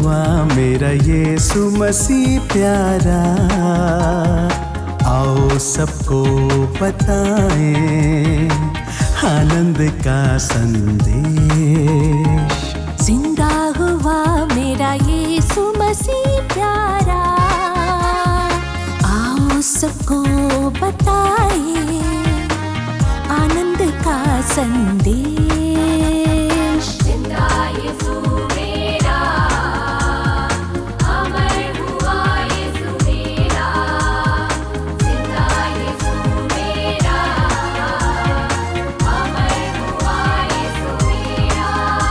हुआ मेरा यीशु मसीह प्यारा, आओ सबको बताएं आनंद का संदेश। जिंदा हुआ मेरा यीशु मसीह प्यारा, आओ सबको बताएं आनंद का संदेश। जिंदा यीशु मेरा, अमर हुआ यीशु मेरा, जिंदा यीशु मेरा, अमर हुआ यीशु मेरा।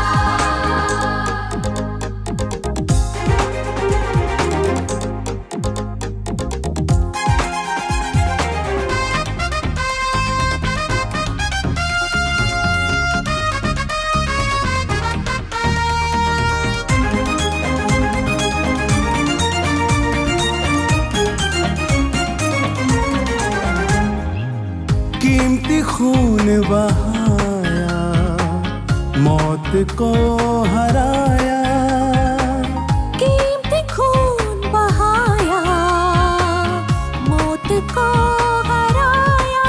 कीमती खून बहाया, मौत को हराया। कीमती खून बहाया, मौत को हराया।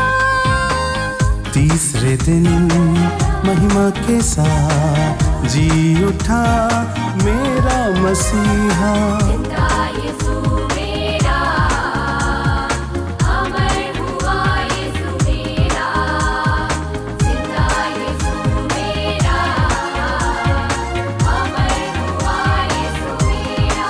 तीसरे दिन महिमा के साथ जी उठा मेरा मसीहा। जिंदा यीशु मेरा, अमर हुआ यीशु मेरा, जिंदा यीशु मेरा, अमर हुआ यीशु मेरा।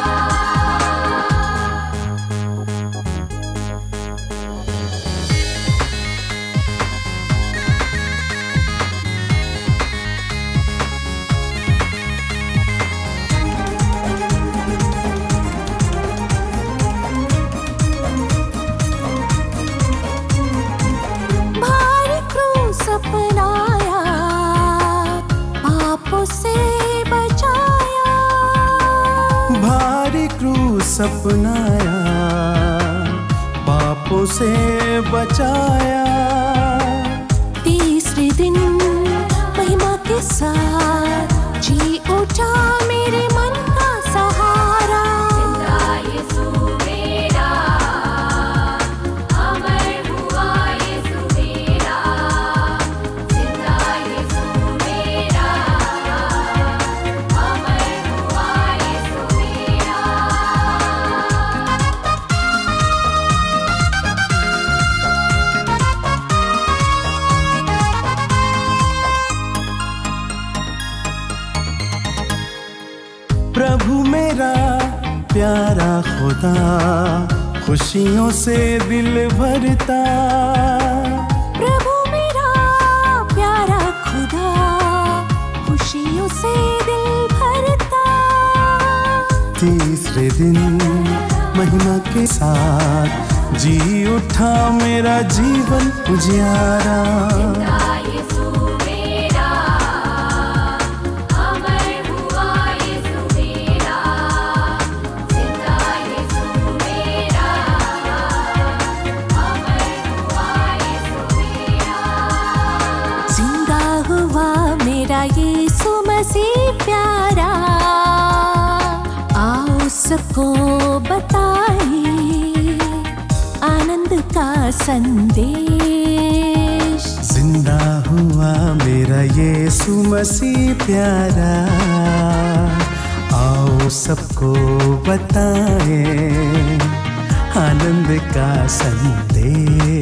भारी क्रूस अपनाया, पापों से बचाया। भारी क्रूस अपनाया, पापों से बचाया। तीसरे दिन महिमा के साथ जी उठा मेरे मन का सहारा। जिंदा यीशु मेरा, अमर हुआ यीशु मेरा, जिंदा यीशु मेरा, अमर हुआ यीशु मेरा। प्रभु मेरा प्यारा खुदा, खुशियों से दिल भरता। प्रभु मेरा प्यारा खुदा, खुशियों से दिल भरता। तीसरे दिन महिमा के साथ जी उठा मेरा जीवन उजियारा। जिंदा यीशु मेरा, अमर हुआ यीशु मेरा, जिंदा यीशु मेरा, अमर हुआ यीशु मेरा। जिंदा हुआ मेरा यीशु मसीह प्यारा, आओ सबको बताए आनंद का संदेश। जिंदा हुआ मेरा यीशु मसीह प्यारा, आओ सबको बताएं आनंद का संदेश।